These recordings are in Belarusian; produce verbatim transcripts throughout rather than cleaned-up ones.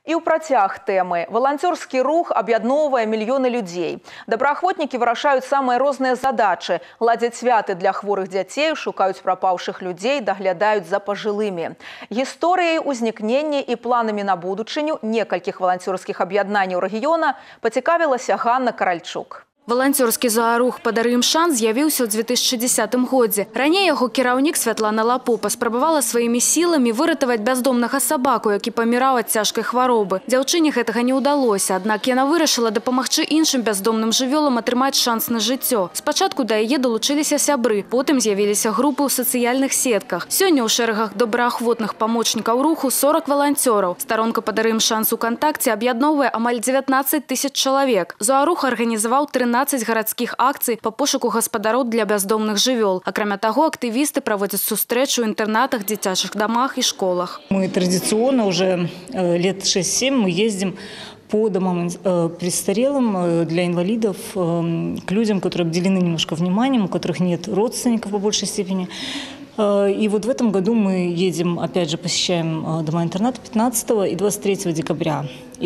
И у працяг темы. Волонтерский рух объединовывает миллионы людей. Добраахвотники вырашают самые разные задачи. Ладят святы для хворых детей, шукают пропавших людей, доглядают за пожилыми. Историей узникнения и планами на будущее нескольких волонтерских объединений региона поцікавилась Ганна Каральчук. Волонтерский заарух «Падарым шанс» з'явіўся ў две тысячи дзесятым годзе. Раней яго кіраўнік Святлана Лапо паспрабавала сваімі сіламі выратаваць бяздомнага сабаку, які паміраў ад цяжкай хваробы. Дзяўчыне гэтага не ўдалося, аднак яна вырашыла дапамагчы іншым бяздомным жывёлам атрымаць шанс на жыццё. Спачатку да яе далучыліся сябры, потым з'явіліся групы ў сацыяльных сетках. Сёння ў шэрагах добраахвотных памочнікаў руху сорок волонтераў. Старонка «Падарым шанс» у кантакце аб'ядноўвае амаль дзевятнаццаць тысяч чалавек. Заарух арганізаваў трынаццаць гарадскіх акцый по пошуку гаспадароў для бяздомных жывёл. Акрамя таго, актывісты праводзяць сустрэчы ў интернатах, дзіцячых домах и школах. Мы традиционно уже лет шесть-семь мы ездим по домам престарелым для инвалидов, к людям, которые обделены немножко вниманием, у которых нет родственников по большей степени. И вот в этом году мы едем, опять же, посещаем дома-интернаты пятнадцатого и двадцать третьего декабря.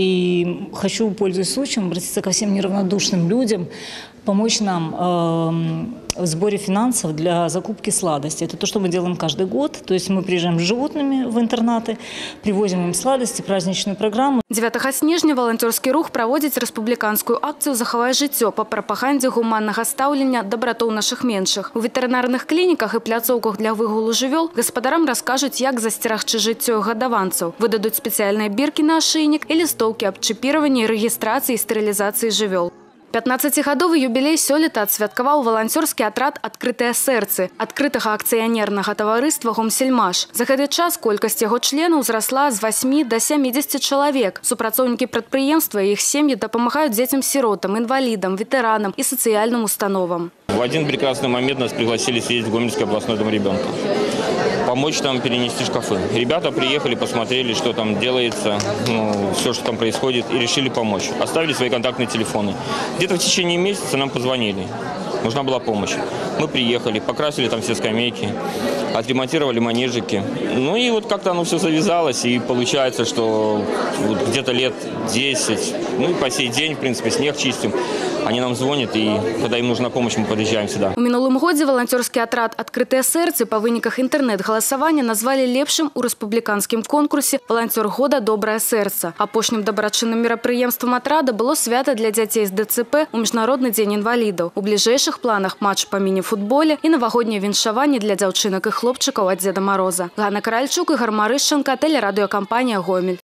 И хочу, пользуясь случаем, обратиться ко всем неравнодушным людям, помочь нам э, в сборе финансов для закупки сладостей. Это то, что мы делаем каждый год. То есть мы приезжаем с животными в интернаты, привозим им сладости, праздничную программу. дзевятага снежня волонтерский рух проводит республиканскую акцию «Захавай жыццё» по пропаганде гуманного стаўлення да братоў наших меншых. У ветеринарных клиниках и пляцоўках для выгулу жывёл гаспадарам раскажуць, як засцерагчы жыццё гадаванцаў. Выдадуць спецыяльныя біркі на ашыйнік і лістоўкі аб чіпіраванні, рэгістрацыі і стэрылізацыі жывёл. пятнаццацігадовы юбілей сёлета адсвяткаваў волонтерский атрад «Адкрытыя сэрцы» адкрытага акцыянернага таварыства «Гомсельмаш». За гэты час колькасць яго членаў узрасла з восьмі до сямідзесяці чалавек. Супрацоўнікі прадпрыемства і іх сем'і дапамагаюць дзецям-сіротам, інвалідам, ветэранам і сацыяльным установам. В один прекрасный момент нас пригласили съездить в Гомельский областной дом ребенка. Помочь там перенести шкафы. Ребята приехали, посмотрели, что там делается, ну, все, что там происходит, и решили помочь. Оставили свои контактные телефоны. Где-то в течение месяца нам позвонили. Нужна была помощь. Мы приехали, покрасили там все скамейки, отремонтировали манежики. Ну и вот как-то оно все завязалось, и получается, что вот где-то лет десять, ну и по сей день, в принципе, снег чистим. Они нам звонят, и когда им нужна помощь, мы подъезжаем сюда. У мінулым годзе волонтерский атрад «Адкрытыя сэрцы» по выніках интернет-галасавання назвали лепшым у рэспубліканскім конкурсе «Волонтер года. Добрае сэрца». Апошнім дабрачынным мерапрыемствам атрада было свята для дзяцей з ДЦП у Міжнародны дзень інвалідаў. У бліжэйшых планах матч по міні-футболе і навагодняе віншаванне для дзяўчынак і хлопчыкаў ад Дзеда Мороза. Ганна Каральчук, Ігор Марышченко, телерадиокомпания «Гомель».